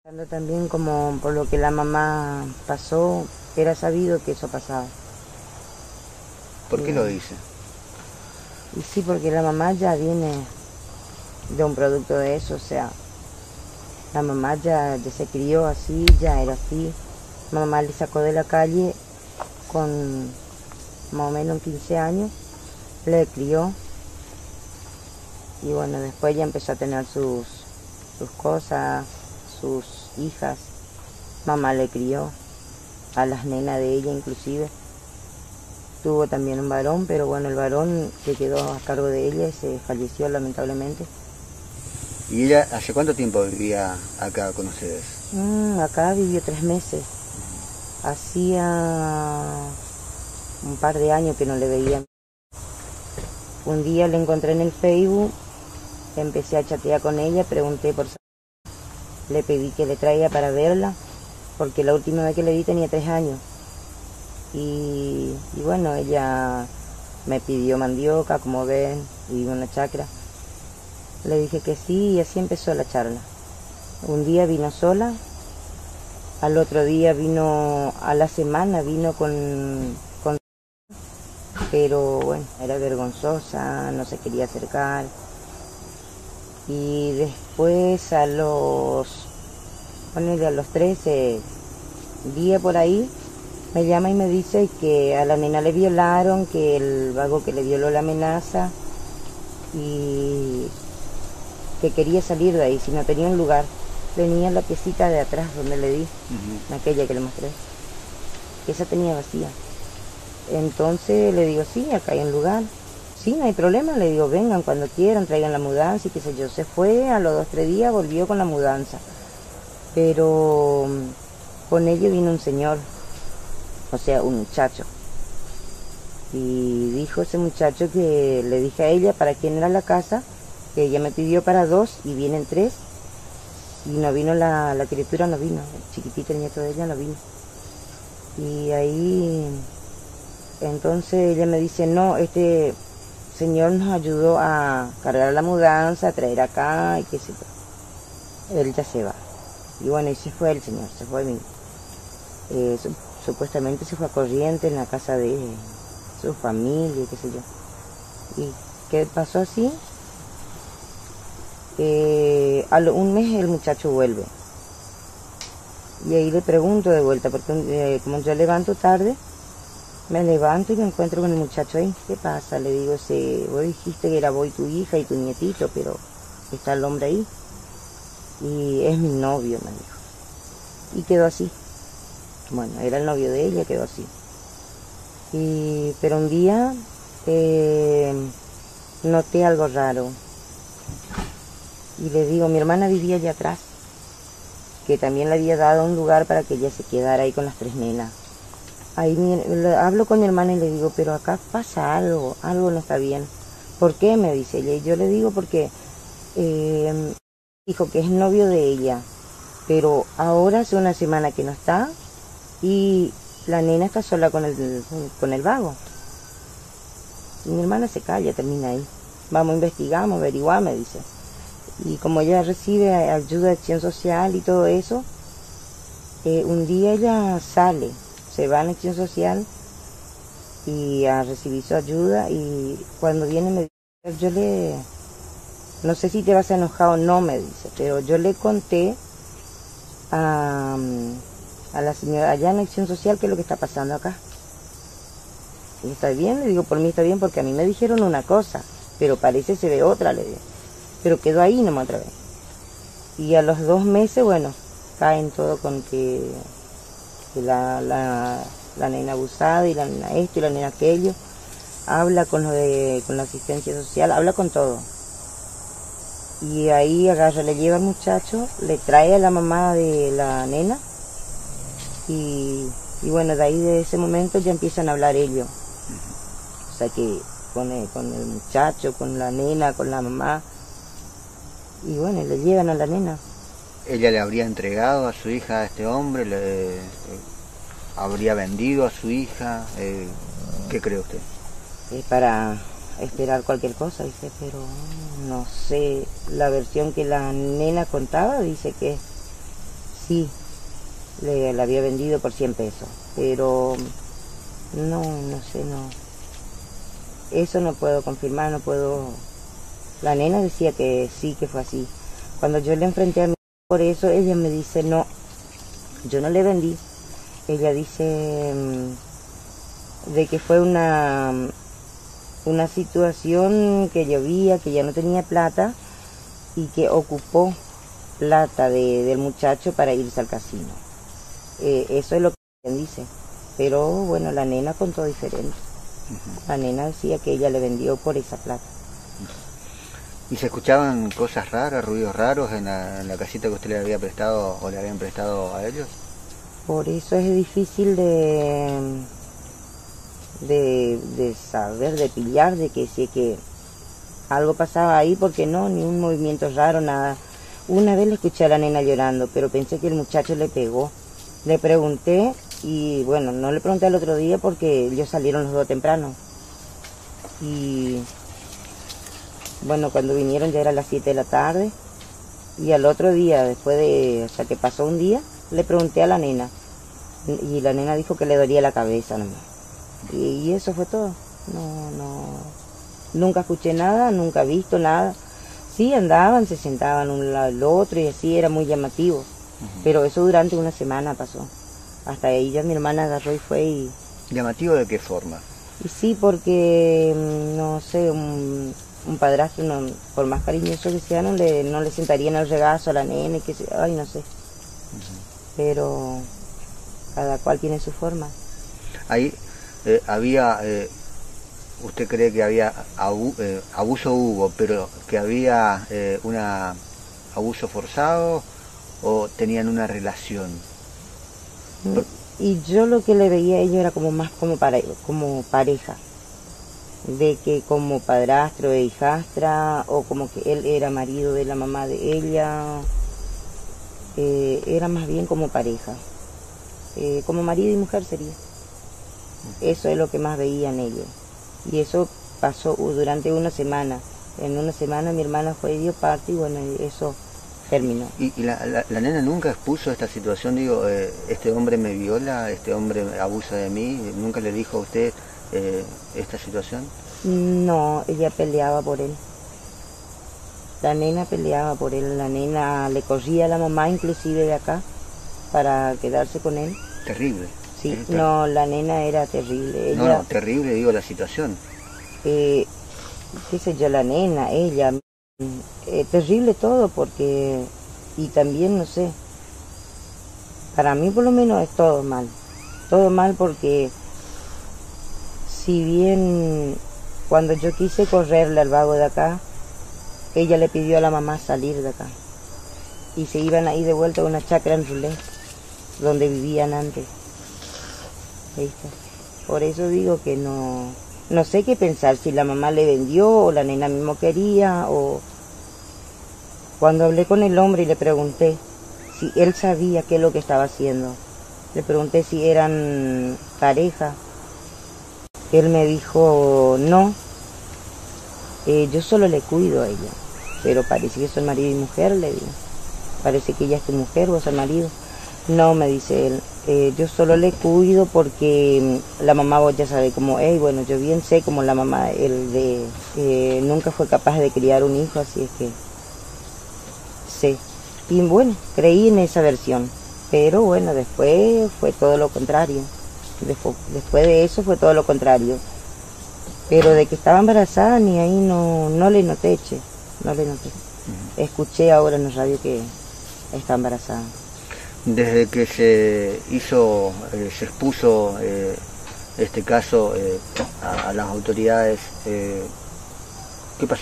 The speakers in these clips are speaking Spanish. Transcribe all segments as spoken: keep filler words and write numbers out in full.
También como por lo que la mamá pasó, era sabido que eso pasaba. ¿Por qué y, lo dice? Y sí, porque la mamá ya viene de un producto de eso, o sea, la mamá ya, ya se crió así, ya era así. La mamá le sacó de la calle con más o menos quince años, le crió y bueno, después ya empezó a tener sus, sus cosas, sus hijas. Mamá le crió a las nenas de ella inclusive. Tuvo también un varón, pero bueno, el varón que quedó a cargo de ella se falleció lamentablemente. ¿Y ella hace cuánto tiempo vivía acá con ustedes? Mm, acá vivió tres meses. Hacía un par de años que no le veía. Un día le encontré en el Facebook, empecé a chatear con ella, pregunté por su... Le pedí que le traiga para verla, porque la última vez que le vi tenía tres años. Y, y bueno, ella me pidió mandioca, como ven, y una chacra. Le dije que sí y así empezó la charla. Un día vino sola, al otro día vino, a la semana vino con, con... Pero bueno, era vergonzosa, no se quería acercar. Y después a los, ponele a los trece días por ahí, me llama y me dice que a la nena le violaron, que el vago que le violó la amenaza y que quería salir de ahí, si no tenía un lugar. Tenía la piecita de atrás donde le di, uh-huh. aquella que le mostré, esa tenía vacía. Entonces le digo, sí, acá hay un lugar. Sí, no hay problema, le digo, vengan cuando quieran, traigan la mudanza y qué sé yo. Se fue, a los dos, tres días volvió con la mudanza. Pero con ello vino un señor, o sea, un muchacho. Y dijo ese muchacho que le dije a ella para quién era la casa, que ella me pidió para dos y vienen tres. Y no vino la, la criatura, no vino, el chiquitito, el nieto de ella no vino. Y ahí, entonces ella me dice, no, este señor nos ayudó a cargar la mudanza, a traer acá y qué sé yo. Él ya se va. Y bueno, y se fue el señor, se fue mi. Eh, su, supuestamente se fue a Corrientes en la casa de su familia, qué sé yo. ¿Y qué pasó así? Eh, a lo, un mes el muchacho vuelve. Y ahí le pregunto de vuelta, porque eh, como yo levanto tarde, me levanto y me encuentro con el muchacho ahí. ¿Qué pasa? Le digo, si vos dijiste que era vos y tu hija y tu nietito, pero está el hombre ahí. Y es mi novio, me dijo. Y quedó así. Bueno, era el novio de ella, quedó así. Y, pero un día eh, noté algo raro. Y le digo, mi hermana vivía allá atrás, que también le había dado un lugar para que ella se quedara ahí con las tres nenas. Ahí mi, le, hablo con mi hermana y le digo, pero acá pasa algo, algo no está bien. ¿Por qué? Me dice ella. Y yo le digo porque eh, dijo que es novio de ella, pero ahora hace una semana que no está y la nena está sola con el, con el vago. Y mi hermana se calla, termina ahí. Vamos, investigamos, averiguamos, me dice. Y como ella recibe ayuda de acción social y todo eso, eh, un día ella sale, se va a la acción social y a recibir su ayuda y cuando viene me dice, yo le, no sé si te vas a enojar o no, me dice, pero yo le conté a, a la señora allá en la acción social qué es lo que está pasando acá. Y está bien, le digo, por mí está bien porque a mí me dijeron una cosa, pero parece se ve otra, le digo. Pero quedó ahí nomás otra vez. Y a los dos meses, bueno, caen todo con que, que la, la, la nena abusada y la nena esto y la nena aquello. Habla con lo de, con la asistencia social, habla con todo. Y ahí agarra, le lleva al muchacho, le trae a la mamá de la nena. Y, y bueno, de ahí de ese momento ya empiezan a hablar ellos. O sea que con el, con el muchacho, con la nena, con la mamá. Y bueno, le llevan a la nena. ¿Ella le habría entregado a su hija a este hombre? ¿Le eh, habría vendido a su hija? Eh, ¿Qué cree usted? Es para esperar cualquier cosa, dice, pero no sé. La versión que la nena contaba dice que sí, le, la había vendido por cien pesos, pero no, no sé, no. Eso no puedo confirmar, no puedo. La nena decía que sí, que fue así. Cuando yo le enfrenté a mi por eso, ella me dice, no, yo no le vendí. Ella dice mm, de que fue una, una situación que llovía, que ya no tenía plata y que ocupó plata de, del muchacho para irse al casino. Eh, eso es lo que ella dice. Pero bueno, la nena contó diferente. La nena decía que ella le vendió por esa plata. ¿Y se escuchaban cosas raras, ruidos raros en la, en la casita que usted le había prestado o le habían prestado a ellos? Por eso es difícil de, de, de saber, de pillar, de que si que algo pasaba ahí, porque no, ni un movimiento raro, nada. Una vez le escuché a la nena llorando, pero pensé que el muchacho le pegó. Le pregunté y bueno, no le pregunté el otro día porque ellos salieron los dos temprano. Y bueno, cuando vinieron ya era las siete de la tarde y al otro día, después de, o sea que pasó un día, le pregunté a la nena y la nena dijo que le dolía la cabeza nomás. Y, y eso fue todo. No, no, nunca escuché nada, nunca he visto nada. Sí, andaban, se sentaban un lado al otro y así era muy llamativo. Uh-huh. Pero eso durante una semana pasó. Hasta ahí ya mi hermana agarró y fue y... ¿Llamativo de qué forma? Y sí, porque, no sé, un, un padrastro, no, por más cariñoso que sea, no le, no le sentaría en el regazo a la nena y que se... Ay, no sé. Uh-huh. Pero cada cual tiene su forma. Ahí eh, había... Eh... ¿Usted cree que había abu eh, abuso hubo, pero que había eh, un abuso forzado o tenían una relación? Y yo lo que le veía a ellos era como más como, para, como pareja, de que como padrastro e hijastra, o como que él era marido de la mamá de ella, eh, era más bien como pareja, eh, como marido y mujer sería. Eso es lo que más veían ellos. Y eso pasó durante una semana. En una semana mi hermana fue y dio parte y bueno, eso terminó. ¿Y, y la, la, la nena nunca expuso esta situación? Digo, eh, este hombre me viola, este hombre abusa de mí. ¿Nunca le dijo a usted eh, esta situación? No, ella peleaba por él. La nena peleaba por él. La nena le corría a la mamá inclusive de acá para quedarse con él. Terrible. Sí, no, la nena era terrible. Ella, no, no, terrible, digo, la situación. Eh, qué sé yo, la nena, ella, eh, terrible todo porque, y también, no sé, para mí por lo menos es todo mal. Todo mal porque, si bien cuando yo quise correrle al vago de acá, ella le pidió a la mamá salir de acá. Y se iban ahí de vuelta a una chacra en Rulé, donde vivían antes. ¿Viste? Por eso digo que no, no sé qué pensar, si la mamá le vendió o la nena mismo quería, o... Cuando hablé con el hombre y le pregunté si él sabía qué es lo que estaba haciendo, le pregunté si eran pareja, él me dijo no, eh, yo solo le cuido a ella, pero parece que son marido y mujer, le digo, parece que ella es tu mujer, vos sos marido. No, me dice él, eh, yo solo le cuido porque la mamá, vos ya sabés, como, hey, bueno, yo bien sé como la mamá, él de, eh, nunca fue capaz de criar un hijo, así es que sé. Y bueno, creí en esa versión, pero bueno, después fue todo lo contrario. Después, después de eso fue todo lo contrario. Pero de que estaba embarazada, ni ahí no, no le noté, che, no le noté. Uh-huh. Escuché ahora en la radio que está embarazada. Desde que se hizo, eh, se expuso eh, este caso eh, a, a las autoridades, eh, ¿qué pasó?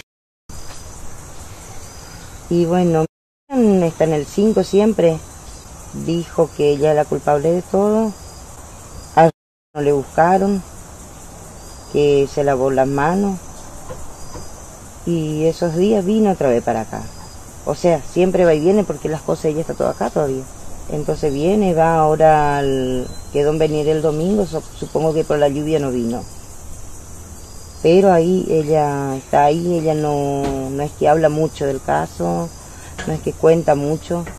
Y bueno, está en el cinco siempre, dijo que ella es la culpable de todo, a no le buscaron, que se lavó las manos, y esos días vino otra vez para acá. O sea, siempre va y viene porque las cosas, ella está toda acá todavía. Entonces viene, va ahora, al, quedó en venir el domingo, supongo que por la lluvia no vino. Pero ahí ella está ahí, ella no, no es que habla mucho del caso, no es que cuenta mucho.